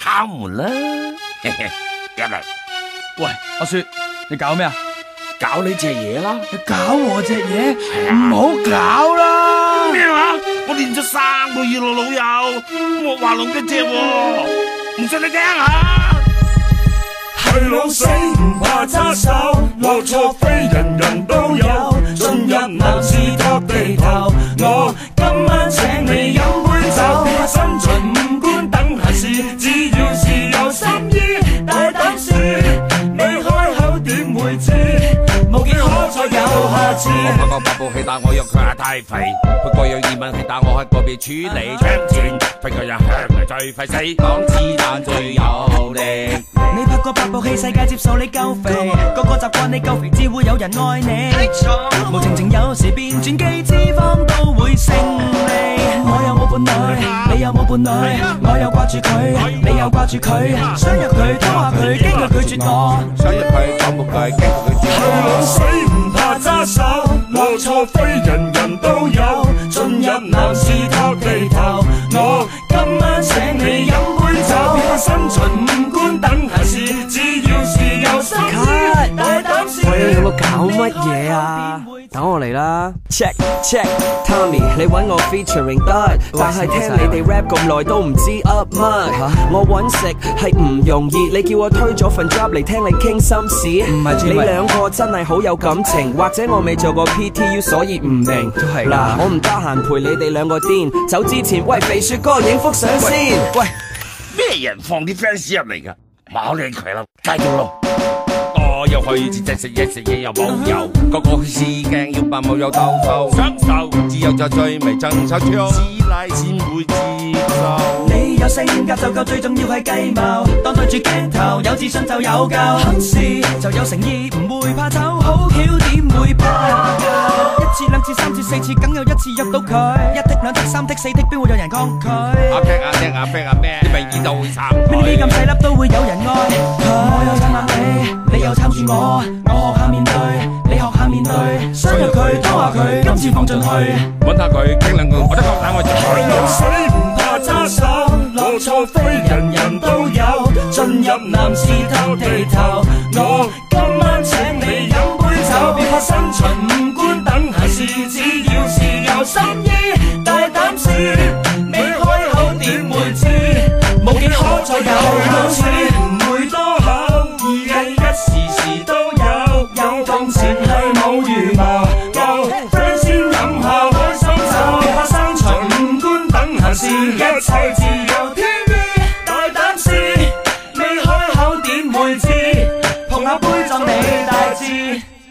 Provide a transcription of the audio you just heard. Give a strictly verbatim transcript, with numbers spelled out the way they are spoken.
敲門啦，入嚟。 喂，阿雪，你搞咩啊？ 搞你隻嘢啦！ 你搞我隻嘢，唔好搞啦！ 咩話？我練咗三個月咯，老友，莫華龍嘅隻，唔信你聽下。 係老死唔怕揸手，落錯非人人都有，進入男士托地頭。我今晚請你飲杯酒，身盡五官等閒事，只要是有心意，大膽說，未開口點會知？無幾可再有下次。 我發覺八部戲打我肉，佢係太肥，佢個有疑問係打我喺嗰邊處理槍戰，揮個人向嚟最快死，講子彈最有力。 你拍過八部戲，世界接受你夠肥，個個習慣你夠肥，只會有人愛你。無情情有時變轉機，脂肪都會勝利。我有冇伴侶，你有冇伴侶？我有掛住佢，你有掛住佢。想約佢，拖下佢，驚佢拒絕我。 想約佢，講冇句，驚佢拒絕我。 係老死唔怕揸手，落錯非人人都有，進入男士托地頭。我今晚請你飲杯酒，身盡五官等閒事，只要是有心意，大膽說。 喂，你有冇搞乜嘢啊？等我嚟啦 ！Check check Tommy， 你揾我 featuring 得，但係聽你哋 rap 咁耐都唔知 up 乜。我揾食係唔容易，你叫我推咗份 job 嚟聽你傾心事。唔係，你兩個真係好有感情，或者我未做過 P T U， 所以唔明。嗱，我唔得閒陪你哋兩個癲，走之前喂肥雪哥影幅相先。 喂，咩人放啲 fans 入嚟㗎？冇理佢啦，繼續錄。我又去自製食嘢，食嘢又冇油，個個去試鏡要扮冇有兜兜，享受只有就最微爭吵唱，師奶先會接受。 你有性格就夠，最重要係計謀。當對住鏡頭，有自信就有夠，肯試就有誠意，唔會怕醜，好巧點會怕舊？一次兩次三次四次，梗有一次約到佢。一剔兩剔三剔四剔，邊會有人抗拒？ 阿 P 阿 P 阿 P 阿咩？你咪耳到會散台。 呢啲咁細粒都會有人愛佢。我有撐下你，你又撐住我，我學下面對，你學下面對。想約佢，拖下佢，今次放進去。 揾下佢傾兩句，我得夠膽我就去。 係老死唔怕揸手，落錯非人人都有，進入男士托地頭。我今晚請你飲杯酒，別怕身盡五官等閒事，只要是有心意，大膽說，未開口點會知？無幾可再有好似唔會多口，義氣一時時都有，有動前係冇預謀。我 friend 先飲下開心酒，別怕生隨五官等閒事，一切自由天意，大膽試，未開口點會知？碰下杯壯你大志。